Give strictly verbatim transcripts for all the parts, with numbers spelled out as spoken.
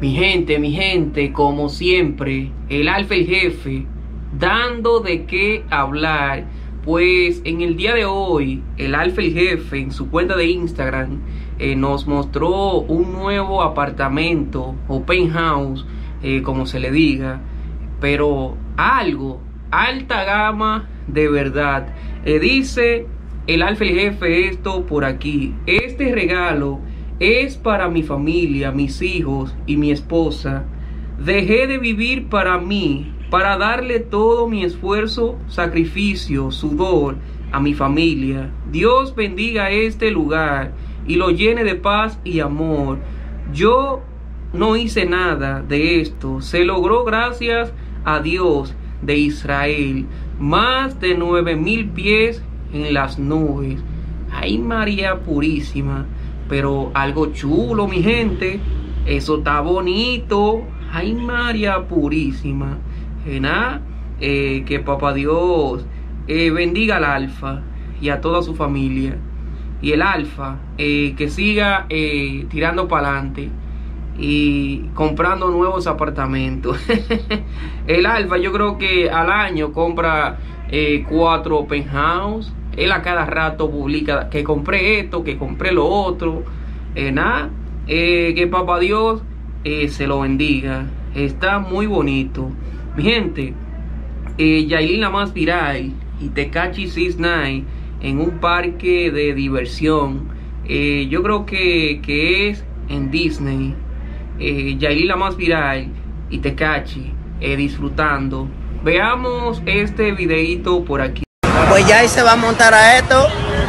Mi gente, mi gente, como siempre, el Alfa el Jefe, dando de qué hablar. Pues en el día de hoy, el Alfa el Jefe en su cuenta de Instagram eh, nos mostró un nuevo apartamento o penthouse, eh, como se le diga, pero algo, alta gama de verdad. Eh, dice el Alfa el Jefe esto por aquí: este regalo es para mi familia, mis hijos y mi esposa. Dejé de vivir para mí, para darle todo mi esfuerzo, sacrificio, sudor a mi familia. Dios bendiga este lugar y lo llene de paz y amor. Yo no hice nada de esto. Se logró gracias a Dios de Israel. Más de nueve mil pies en las nubes. Ay, María Purísima. Pero algo chulo, mi gente. Eso está bonito. Ay, María Purísima. Eh, nada, eh, que papá Dios eh, bendiga al Alfa y a toda su familia. Y el Alfa eh, que siga eh, tirando para adelante y comprando nuevos apartamentos. El Alfa, yo creo que al año compra eh, cuatro penthouse. Él a cada rato publica que compré esto, que compré lo otro. Eh, nada, eh, que papá Dios eh, se lo bendiga. Está muy bonito. Mi gente, eh, Yailin la más viral y Tekashi six nine en un parque de diversión. Eh, yo creo que, que es en Disney. Eh, Yailin la más viral y Tekashi eh, disfrutando. Veamos este videito por aquí. Pues ya ahí se va a montar a esto.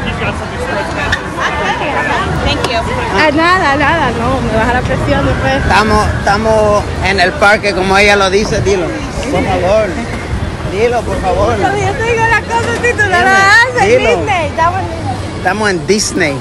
Ah, nada, nada, no, me baja la presión después. Estamos, estamos en el parque, como ella lo dice, dilo, por favor. Dilo, por favor. Yo te digo la cosa, si tú no la haces, Dilo. Disney, estamos en Disney. Estamos en Disney.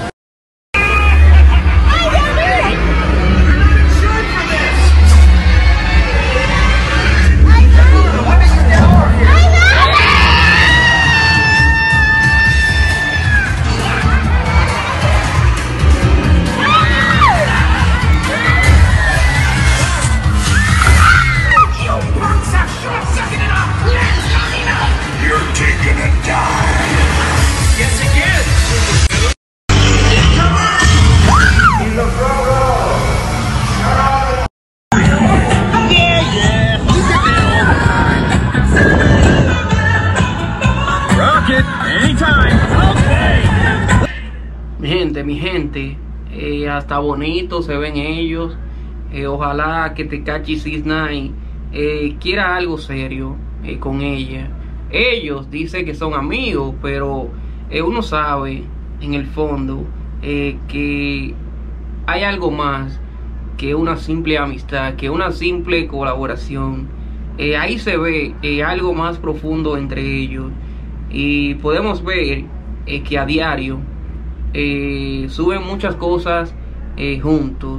Mi gente, mi gente, eh, hasta bonito se ven ellos. Eh, ojalá que Tekashi six nine eh, quiera algo serio eh, con ella. Ellos dicen que son amigos, pero eh, uno sabe en el fondo eh, que hay algo más que una simple amistad, que una simple colaboración. Eh, ahí se ve eh, algo más profundo entre ellos, y podemos ver eh, que a diario eh, suben muchas cosas eh, juntos.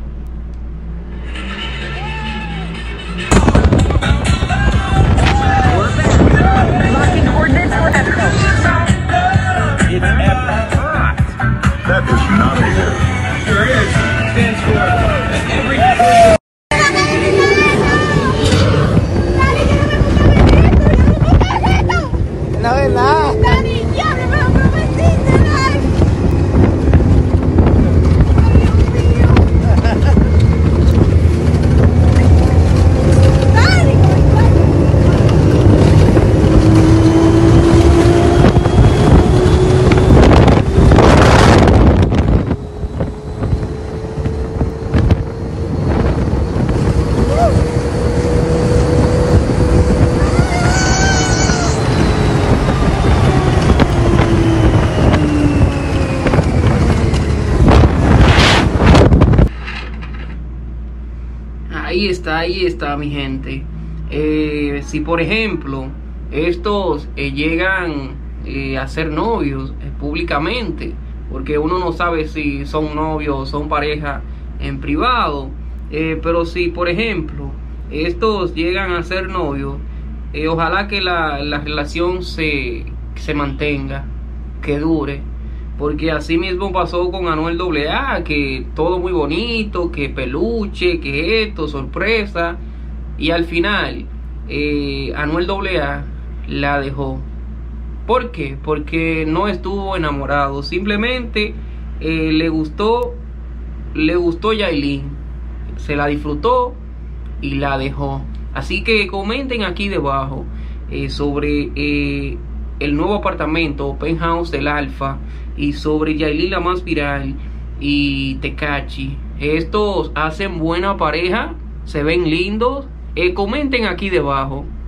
That is not a word. Sure is. Stands for every. La verdad. Ahí está, ahí está, mi gente. Eh, si por ejemplo estos eh, llegan eh, a ser novios eh, públicamente, porque uno no sabe si son novios o son pareja en privado, eh, pero si por ejemplo estos llegan a ser novios, eh, ojalá que la, la relación se, se mantenga, que dure, porque así mismo pasó con Anuel A A, que todo muy bonito, que peluche, que esto, sorpresa, y al final eh, Anuel A A la dejó. ¿Por qué? Porque no estuvo enamorado, simplemente eh, le gustó, le gustó Yailin, se la disfrutó y la dejó. Así que comenten aquí debajo eh, sobre eh, el nuevo apartamento Penthouse del Alfa y sobre Yailin la más viral y Tekashi. Estos hacen buena pareja, se ven lindos. Eh, comenten aquí debajo.